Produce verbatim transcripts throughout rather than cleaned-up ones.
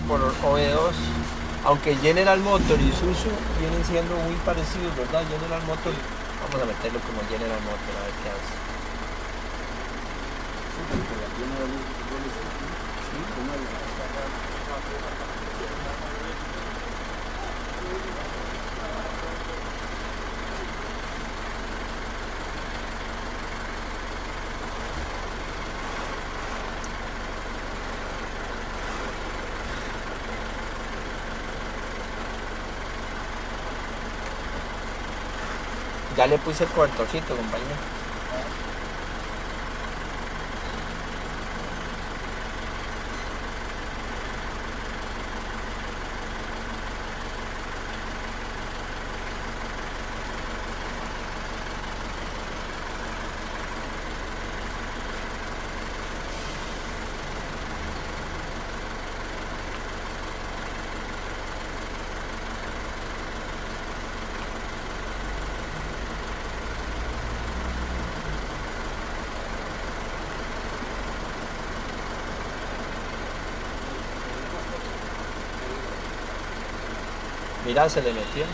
por O E dos. Aunque General Motors y Isuzu vienen siendo muy parecidos, ¿verdad? General Motors, vamos a meterlo como General Motors, a ver qué hace. Ya le puse el cobertorcito, compañero. Mira, se le metió.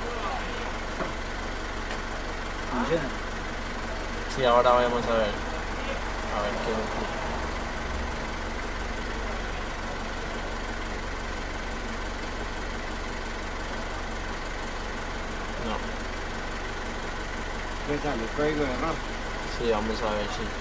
Sí, ahora vamos a ver. A ver qué ocurre. No. ¿Qué sale? Código de error. Sí, vamos a ver si.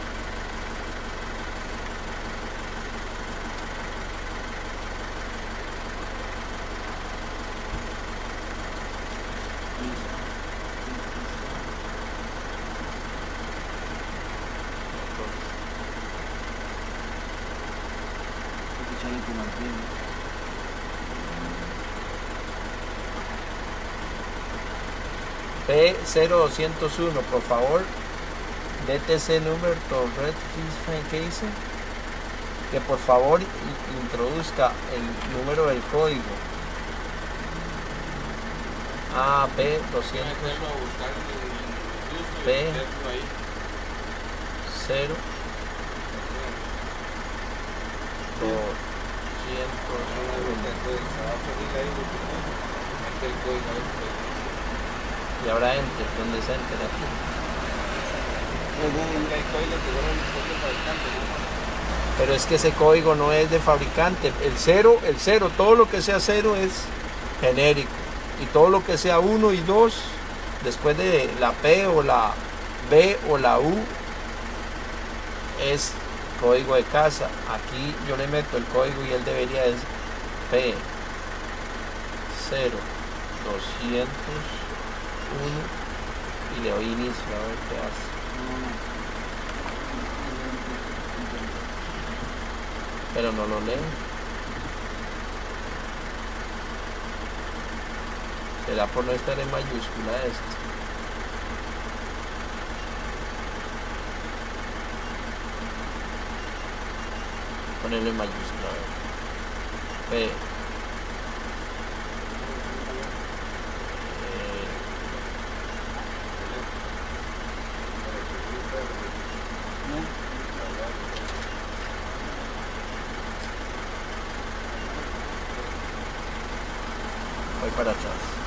P cero doscientos uno, por favor, D T C número Torred Case, que por favor introduzca el número del código. Ah, P doscientos, P cero y ahora enter, ¿dónde es enter aquí? Pero es que ese código no es de fabricante. El cero, el cero, todo lo que sea cero es genérico. Y todo lo que sea uno y dos, después de la P o la B o la U, es código de casa. Aquí yo le meto el código y él debería es P cero doscientos uno y le doy inicio a ver qué hace. Pero no lo lee. Será por no estar en mayúscula esto. Ponerlo en mayúscula, a ver. P voy para atrás.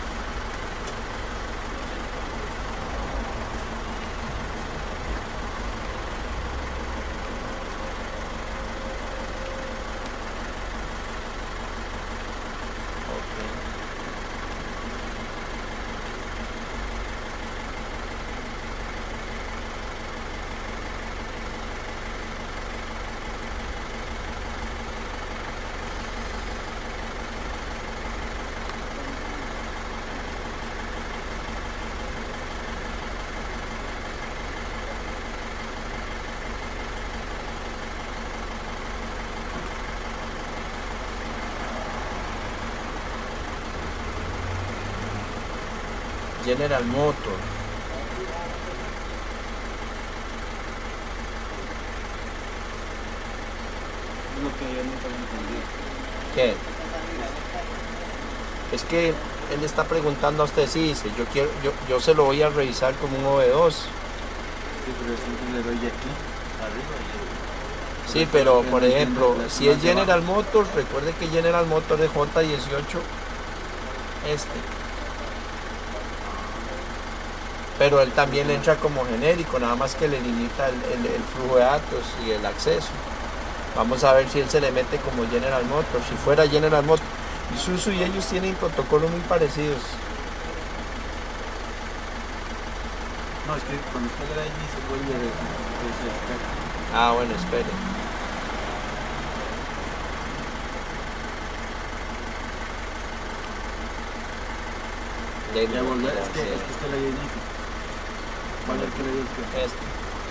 General Motors. Lo que yo nunca lo entendí. ¿Qué? Es que él está preguntando a usted, sí, dice, yo quiero, yo, yo se lo voy a revisar como un O E dos. Sí, pero siempre le doy aquí, arriba y... Sí, pero por ejemplo, si es General Motors, recuerde que General Motors es J dieciocho este. Pero él también entra como genérico, nada más que le limita el, el, el flujo de datos y el acceso. Vamos a ver si él se le mete como General Motors. Si fuera General Motors, Isuzu y ellos tienen protocolos muy parecidos. No, es que cuando usted le da allí se vuelve de, de ese aspecto. Ah, bueno, espere. Ya volver, es que, es que usted le dio inicio. ¿Cuál es el que le dio usted? Este.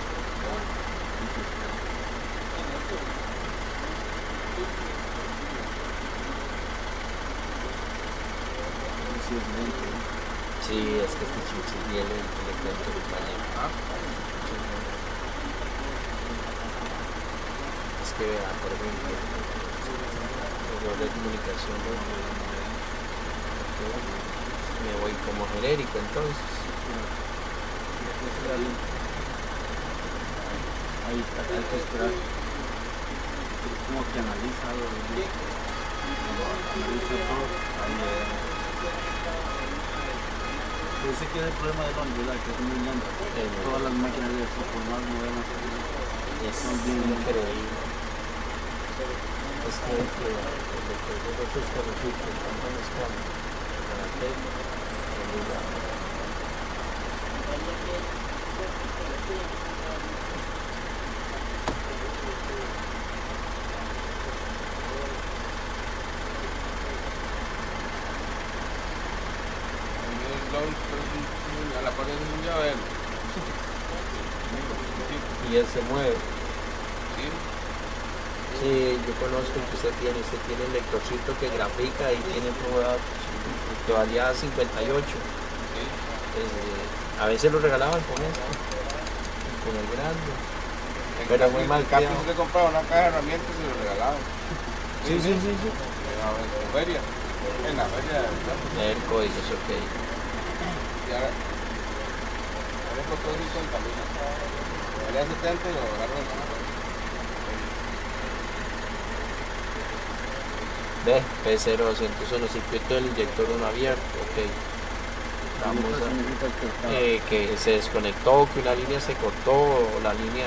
Sí, es lento. Sí, es que este chichi viene el que le cuento el pañal. Ah, Es que vea, por ejemplo, error de comunicación, ¿no? Me voy como genérico entonces. ahí está, hay que esperar. Como que analiza algo, analiza todo. Ahí, eh. Dice que es el problema de Londres, ¿verdad? Que es muy lento. Eh, Todas las máquinas de eso, por más modernas que Es son bien increíble. Es que el que el de que los otros carritos tanto nos cambian para la tele, el lugar. A la parte de un llavero. Y él se mueve. ¿Sí? Sí, yo conozco el que usted tiene. Usted tiene el lectorcito que grafica y tiene flujo de datos, que valía cincuenta y ocho. Sí. Eh, a veces lo regalaban con esto, con el grande. En Pero muy mal el Capi criado. se le compraba una caja de herramientas y lo regalaban. Sí, sí, sí, sí. En la feria. En la feria de verdad. El código es ok. Y ahora. Ahora le costó cincuenta mil. Valía setenta y lo agarraron. Ve, P cero doscientos uno, circuito del inyector uno abierto, ok. Vamos Eso a, significa que está- eh, que se desconectó, que una línea se cortó, o la línea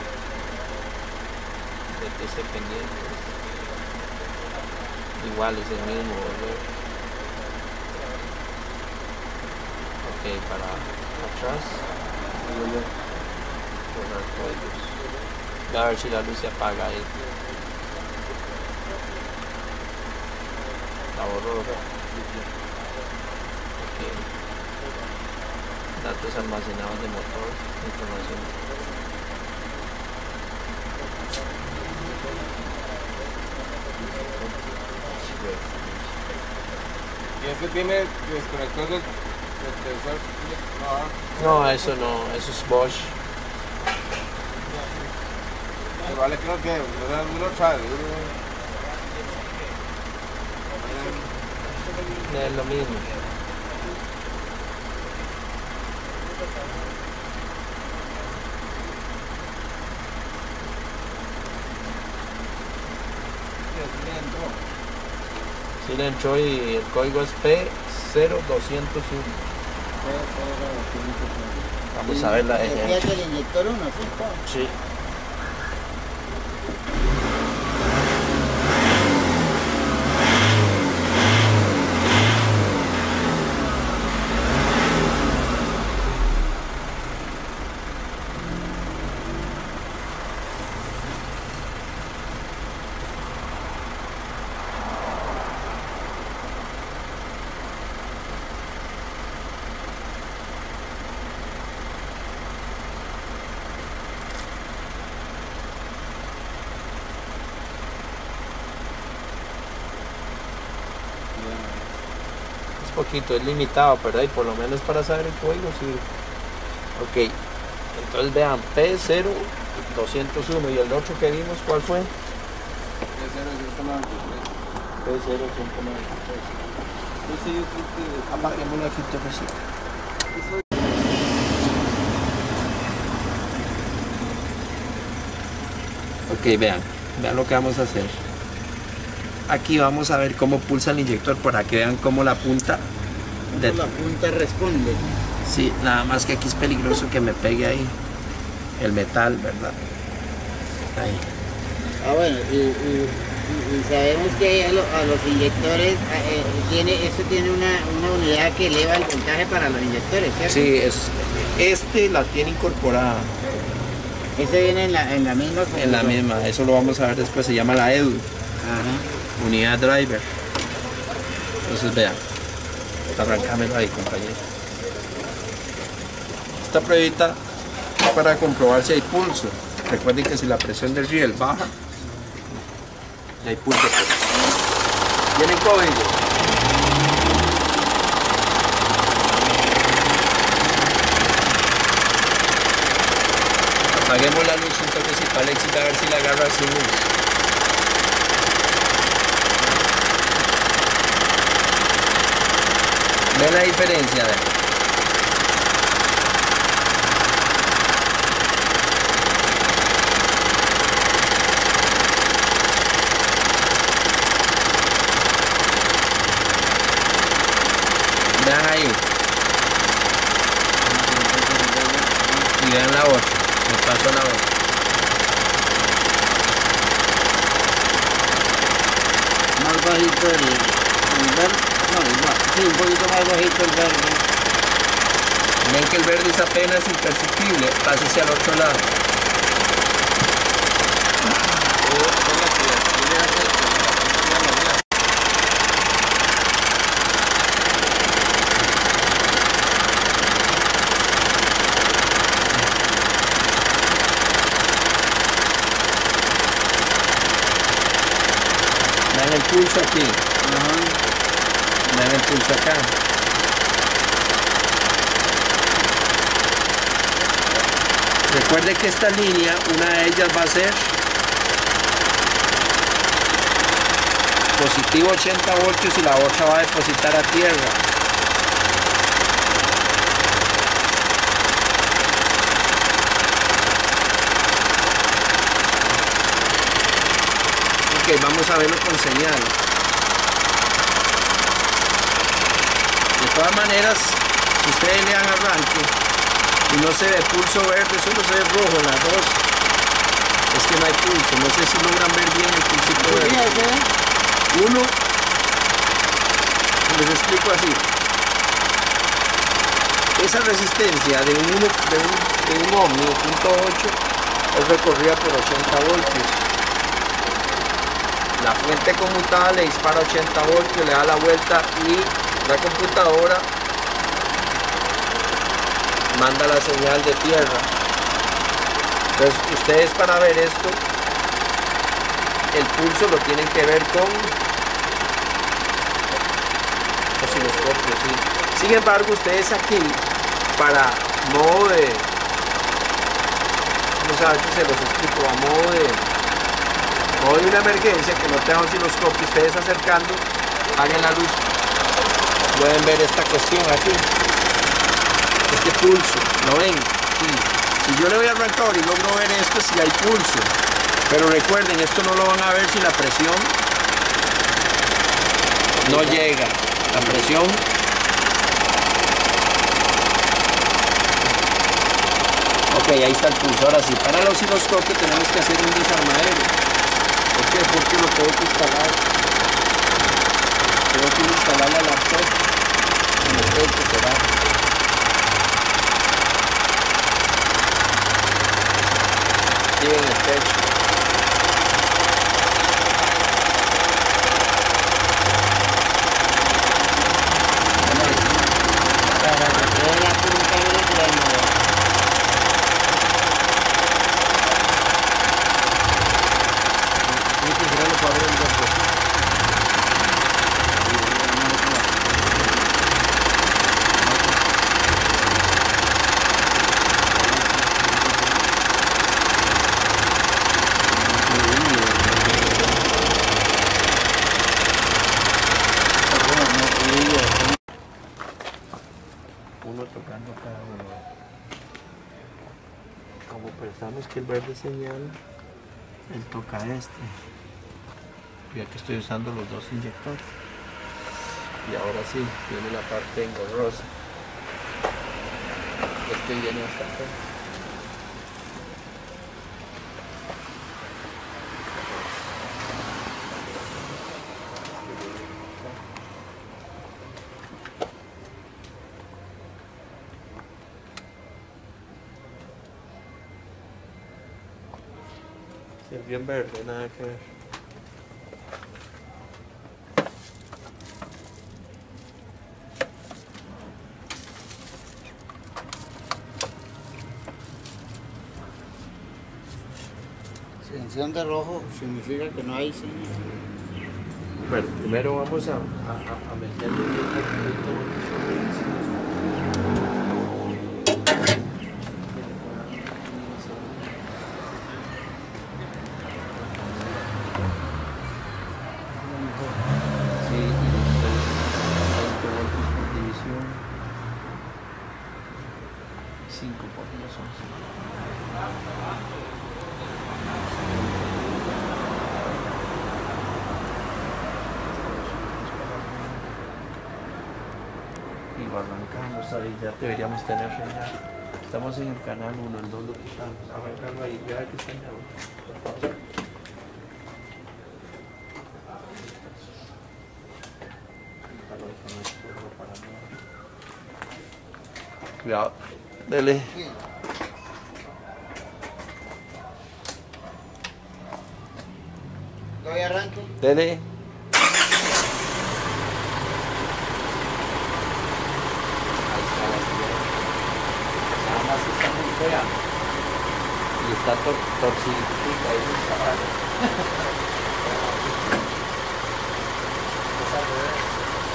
de que esté pendiente. Igual es el mismo, ¿verdad? Ok, para atrás, borrar códigos. Voy a ver si la luz se apaga ahí. La borró, ¿verdad? Ok. Datos almacenados de motor, información. Y ese tiene desconector del, del tensor. No, No, eso no, eso es Bosch. se vale que no tiene. No, no lo sabe. Es lo mismo. Sí le entró y el código es P cero doscientos uno. Vamos a ver la Decía eje. que el inyector uno, ¿sí? Sí. Es poquito, es limitado, pero ahí por lo menos para saber el código sirve. Ok. Entonces vean, P cero doscientos uno y el otro que vimos, ¿cuál fue? Es cero ciento noventa y tres. P cero ciento noventa y tres. Ese yo creo que- Apaguémoslo aquí, sí. Ok, vean, vean lo que vamos a hacer. Aquí vamos a ver cómo pulsa el inyector para que vean cómo la punta de... la punta responde. Sí, nada más que aquí es peligroso que me pegue ahí el metal, ¿verdad? Ahí. Ah, bueno, y, y, y sabemos que a, lo, a los inyectores, eh, tiene, esto tiene una, una unidad que eleva el voltaje para los inyectores, ¿cierto? Sí, es, este la tiene incorporada. ¿Este viene en la, en la misma? En la misma, eso lo vamos a ver después, se llama la E D U. Ajá. Unidad driver. Entonces vean, arrancámelo ahí, compañero. Esta pruebita es para comprobar si hay pulso. Recuerden que si la presión del riel baja, y hay pulso. Tiene código. Apaguemos la luz un toquecito, Alexis, a ver si la agarra sin luz. ¿Ve la diferencia? ¿Ve? Vean ahí. Y vean la otra. Me paso la otra. Más bajito el, el verde. No, igual. Sí, un poquito más bajito el verde. Ven que el verde es apenas imperceptible. Pásese al otro lado. Vean el pulso aquí. Uh-huh. Vean el pulso acá. Recuerde que esta línea, una de ellas va a ser positivo ochenta voltios y la otra va a depositar a tierra. Ok, vamos a verlo con señal. De todas maneras, si ustedes le dan arranque y no se ve pulso verde, solo se ve rojo en las dos, es que no hay pulso. No sé si logran ver bien el pulsito verde. Uno, les explico así. Esa resistencia de un, uno, de un, de un ohmio de punto ocho es recorrida por ochenta voltios. La fuente conmutada le dispara ochenta voltios, le da la vuelta y la computadora manda la señal de tierra. Entonces ustedes, para ver esto, el pulso lo tienen que ver con osciloscopio, ¿sí? Sin embargo, ustedes aquí, para modo de, no sé, a ver si se los explico, a modo de modo de una emergencia, que no tenga osciloscopio, ustedes acercando, apaguen la luz, pueden ver esta cuestión aquí, este pulso, ¿lo ven? Sí. Si yo le doy al arrancador y logro ver esto, si hay pulso, pero recuerden, esto no lo van a ver si la presión no llega, la presión ok, ahí está el pulso. Ahora sí, para el osciloscopio tenemos que hacer un desarmadero. ¿Por qué? Porque lo tengo que instalar. Tengo que instalar la laptop en el techo, será. Sí, en el techo. Para meter la punta del freno. Uno tocando cada uno. Como pensamos que el verde señala, él toca este. Ya que estoy usando los dos inyectores. Y ahora sí, viene la parte engorrosa. Este viene hasta acá. Sí, es bien verde, nada que ver. Si enciende rojo significa que no hay señal. Bueno, primero vamos a, a, a meterle bien poquito. Sí, y después veinte voltios por división. cinco por diez, once. Y lo arrancamos ahí, ya deberíamos tener señal. Estamos en el canal uno, el dos lo quitamos. Arrancamos ahí, ya que está en el por favor. Cuidado, dele. ¿Doy arranque? Dele. Nada más está muy fea. Y está tor torcidita ahí el zapato. Es al revés.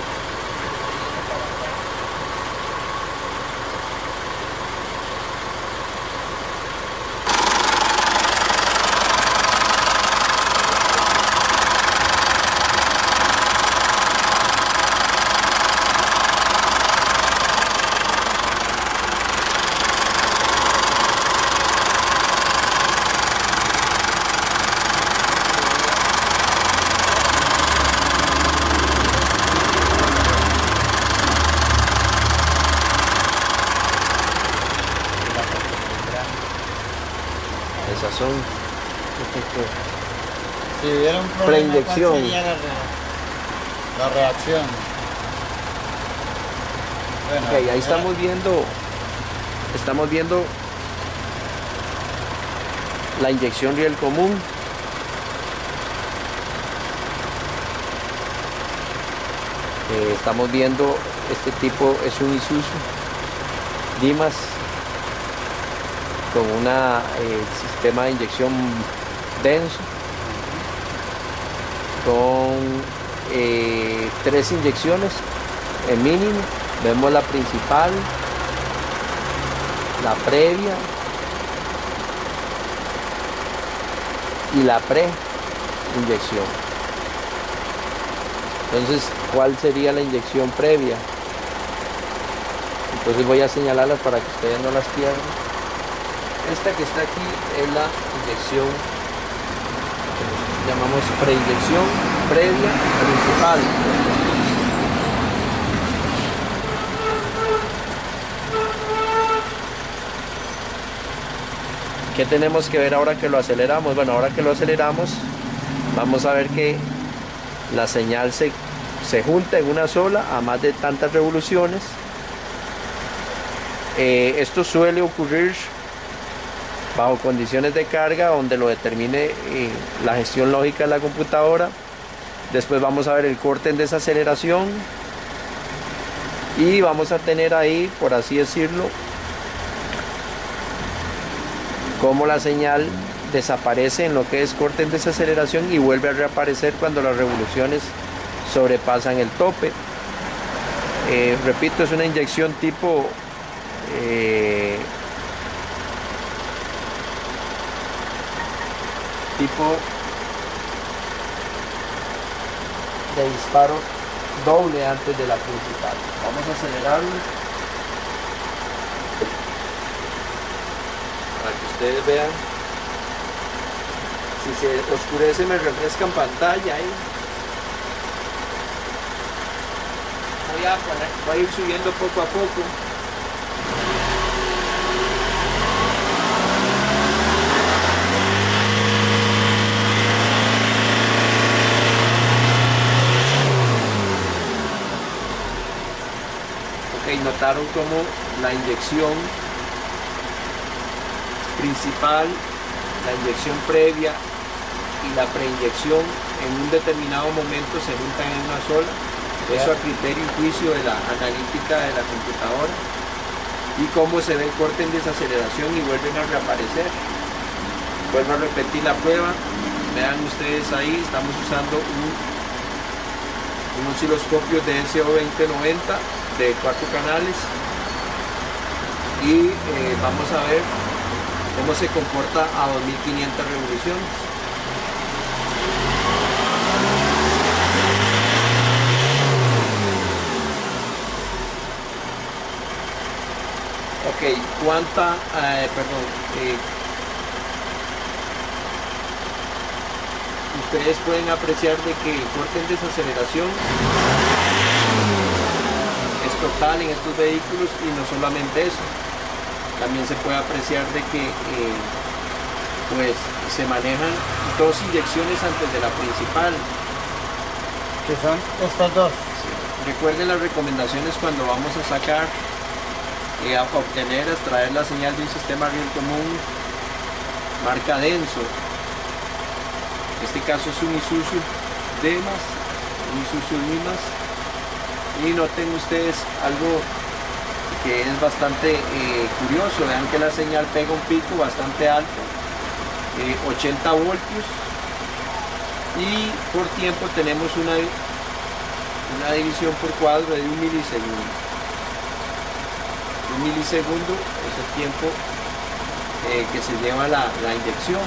Esas son Si hubiera un problema, Preinyección. ¿cuál sería la, re- la reacción? Bueno, Ok, ahí primero- estamos viendo, estamos viendo la inyección riel común. Eh, estamos viendo, este tipo es un Isuzu Dimas con un sistema de inyección denso, con eh, tres inyecciones en mínimo. Vemos la principal, la previa y la pre-inyección. Entonces, ¿cuál sería la inyección previa? Entonces voy a señalarlas para que ustedes no las pierdan. Esta que está aquí es la inyección que llamamos preinyección previa principal. ¿Qué tenemos que ver ahora que lo aceleramos? Bueno, ahora que lo aceleramos, vamos a ver que la señal se, se junta en una sola a más de tantas revoluciones. Eh, esto suele ocurrir bajo condiciones de carga donde lo determine eh, la gestión lógica de la computadora. Después vamos a ver el corte en desaceleración y vamos a tener ahí, por así decirlo, cómo la señal desaparece en lo que es corte en desaceleración y vuelve a reaparecer cuando las revoluciones sobrepasan el tope. Eh, repito, es una inyección tipo eh, tipo de disparo doble antes de la principal. Vamos a acelerarlo para que ustedes vean. Si se oscurece me refresca en pantalla ahí. Voy a poner, voy a ir subiendo poco a poco. Ok, notaron como la inyección principal, la inyección previa y la preinyección en un determinado momento se juntan en una sola. Eso a criterio y juicio de la analítica de la computadora. Y cómo se ve el corte en desaceleración y vuelven a reaparecer. Vuelvo a repetir la prueba. Vean ustedes ahí, estamos usando un, un osciloscopio de S O veinte noventa de cuatro canales. Y eh, vamos a ver cómo se comporta a dos mil quinientas revoluciones. Ok, cuánta, eh, perdón, eh, ustedes pueden apreciar de que el corte en desaceleración es total en estos vehículos y no solamente eso. También se puede apreciar de que eh, pues se manejan dos inyecciones antes de la principal. Que son estas dos. Sí. Recuerden las recomendaciones cuando vamos a sacar, eh, a obtener, a extraer la señal de un sistema riel común marca denso. En este caso es un Isuzu Demas, un Isuzu Limas. Y noten ustedes algo que es bastante eh, curioso. Vean que la señal pega un pico bastante alto, eh, ochenta voltios, y por tiempo tenemos una, una división por cuadro de un milisegundo. Un milisegundo es el tiempo eh, que se lleva la, la inyección.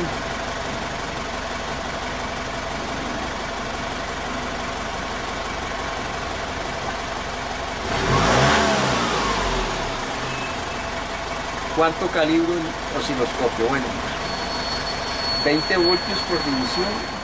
¿Cuánto calibro el osciloscopio? Bueno, veinte voltios por división